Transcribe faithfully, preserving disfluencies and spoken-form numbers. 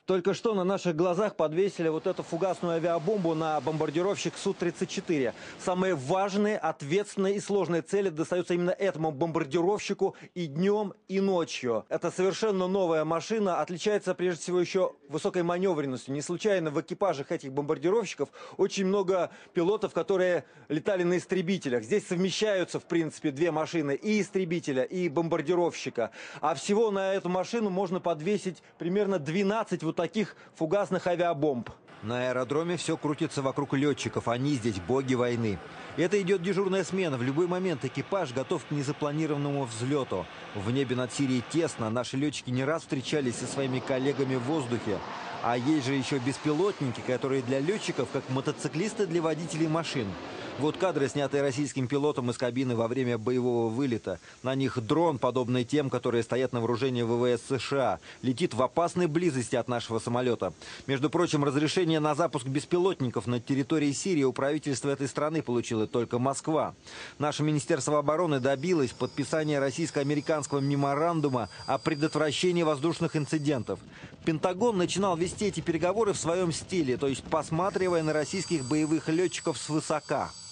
Только что на наших глазах подвесили вот эту фугасную авиабомбу на бомбардировщик Су тридцать четыре. Самые важные, ответственные и сложные цели достаются именно этому бомбардировщику и днем, и ночью. Это совершенно новая машина, отличается прежде всего еще высокой маневренностью. Не случайно в экипажах этих бомбардировщиков очень много пилотов, которые летали на истребителях. Здесь совмещаются, в принципе, две машины: и истребителя, и бомбардировщика. А всего на эту машину можно подвесить примерно двенадцать вот таких фугасных авиабомб. На аэродроме все крутится вокруг летчиков, они здесь боги войны. Это идет дежурная смена. В любой момент экипаж готов к незапланированному взлету. В небе над Сирией тесно. Наши летчики не раз встречались со своими коллегами в воздухе. А есть же еще беспилотники, которые для летчиков как мотоциклисты для водителей машин. Вот кадры, снятые российским пилотом из кабины во время боевого вылета. На них дрон, подобный тем, которые стоят на вооружении ВВС США, летит в опасной близости от нашего самолета. Между прочим, разрешение на запуск беспилотников на территории Сирии у правительства этой страны получила только Москва. Наше Министерство обороны добилось подписания российско-американского меморандума о предотвращении воздушных инцидентов. Пентагон начинал вести эти переговоры в своем стиле, то есть посматривая на российских боевых летчиков свысока.